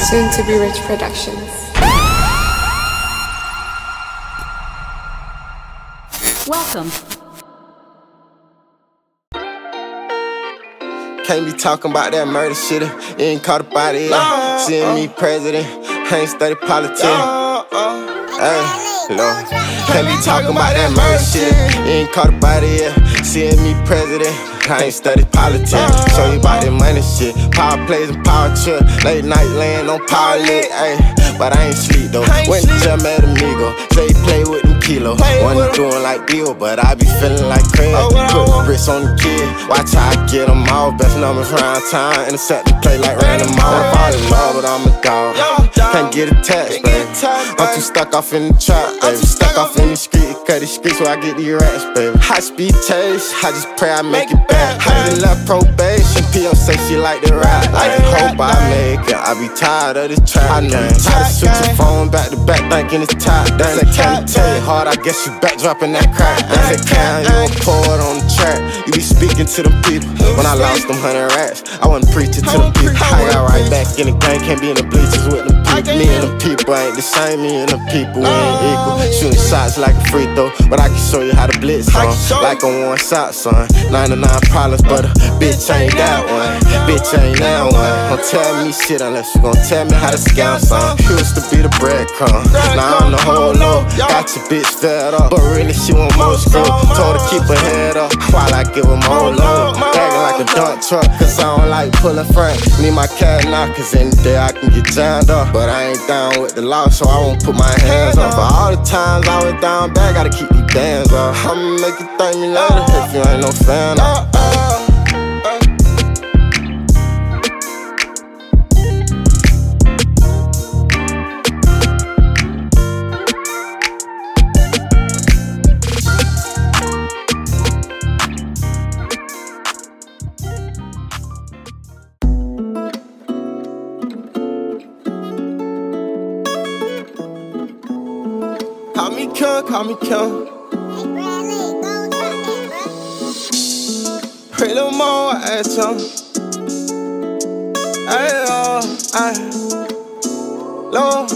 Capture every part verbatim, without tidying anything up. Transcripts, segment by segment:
Soon to be Rich Productions. Welcome. Can't be talking about that murder shit. You ain't caught a body yet. No, Seeing uh, me president, I ain't studied politics. Uh, uh, hey, Lord. Can't be talking about that murder shit. You ain't caught a body yet. Seeing me president, I ain't studied politics. Show you about that money shit. Power plays and power trip. Late night laying on power lit. Ay, but I ain't sleep though. Went to jam at Amigo. Say play with them kilo. Wasn't doing like Dio, but I be feeling like cream. Put the bricks on the kid. Watch how I get them all. Best numbers around town. Intercept and play like random all. Fall in love, but I'm a dog. Can't get attached, baby. I'm too stuck off in the trap, baby. Stuck off in the street. Cut the streets where I get these rats, baby. High speed chase. I just pray I make it back. I just left probation. P M say she like the rap. I just hope I make it. I be tired of this trap. I know you tired of switching phone back to back, thinking it's top down. They can't tell you hard. I guess you back dropping that crack. I said, "Can you don't pour it on the track?" You be speaking to them people. When I lost them hundred rats, I wasn't preaching to them people. I got right back in the game. Can't be in the bleachers with them people. Me and them people ain't the same. Me and them people we ain't equal. Shooting shots like a free throw, but I can show you how to blitz on. Like on one shot, son. ninety-nine problems, but a bitch ain't that one. Bitch ain't that one. Don't tell me shit unless you gon' tell me how to scam, son. Used to be the breadcrumb. Now I'm the whole low. Got your bitch fed up, but really she want more screw. Told her keep her head up while I give her more load. Acting like a dump truck, cause I don't like pulling front. Need my cat now, cause any day I can get jammed up. But I ain't down with the law, so I won't put my hands up. For all the times I went down bad, gotta keep these bands up. I'ma make you thank me later if you ain't no fan of. Call me Kim, call me Kim. Pray no more, I ask him. Ay, oh, ay, Lord.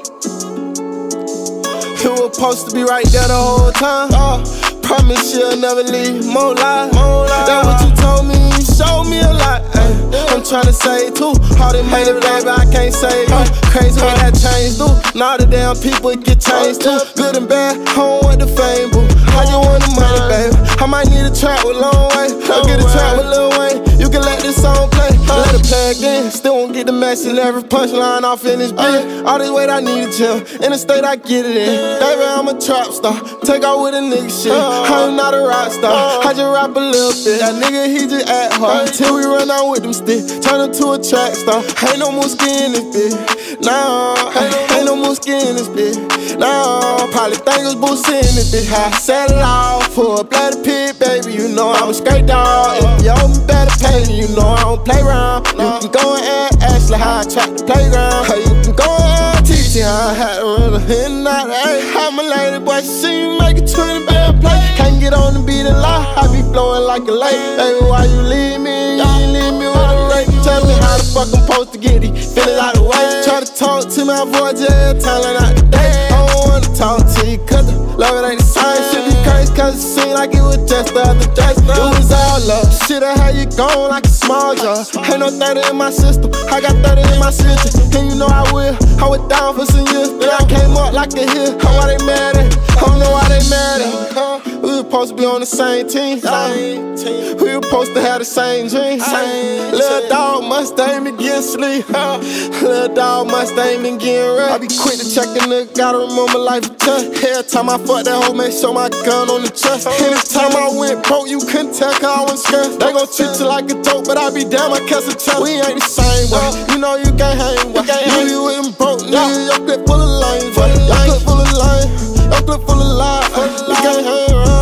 You were supposed to be right there the whole time. Oh, promise you'll never leave. More lies, more lies. That's what you told me. You showed me a lot. Ay. I'm tryna say too. All they made it, baby, I can't say you. Crazy what that change do. Now the damn people get changed too. Good and bad, I don't want the fame, boo. I just want the money, baby. I might need a track with Lil Wayne. I'll get a track with Lil Wayne. You can let this song play. Let it play again. Still won't get the message. Every punchline off in this beat. All this weight I need a gym. In the state I get it in. Baby, I'm a trap star. Take out with a nigga shit. I'm not a rock star. I just rap a little bit. That nigga, he just act hard. Till we run out with them sticks. Turn him to a track star. Ain't no more skin in this bitch. Nah, ain't no more skin in this bitch. Nah, probably think it's Boosie in this bitch. I settle off for a bloody pit, baby. You know I'm a straight dog. If you owe me better pay me, you know I don't play around. You can go and ask Ashley how I track the playground. You can go and ask T T how I had to run a hit and not hey. I'm a lady boy, she see me make a twenty bad play. Can't get on the beat and lie. I be blowing like a lake. Baby, why you leave me? You ain't leave me with a rake. Tell me how the fuck I'm supposed to get these feelings out the way. Try to talk to my voice, yeah, telling out the day. I don't wanna talk to you, cause the love it ain't the same. Should be crazy, cause it seemed like it was just the other day. It was all love. Shit, I had you gone like a small jar. Ain't no thirty in my system, I got thirty in my system. And you know I will. I was down for some years, then I came up like a hill. How why they mad at? I don't know why they mad at. We were supposed to be on the same team. Same team. We were supposed to have the same dreams. Little dog Mustang been getting sleep. Little dog Mustang been getting real. I be quick to check a nigga, gotta remember life a touch. Every time I fuck that hoe, make sure my gun on the chest. Anytime I went broke, you couldn't tell cause I was stressed. They gon' treat you like a dope, but I be damn, I catch a trust. We ain't the same way. You know you can't hang with. You you with them broke niggas, your clip full of lame. Your clip full of lame. Your clip full of lies. You can't hang around.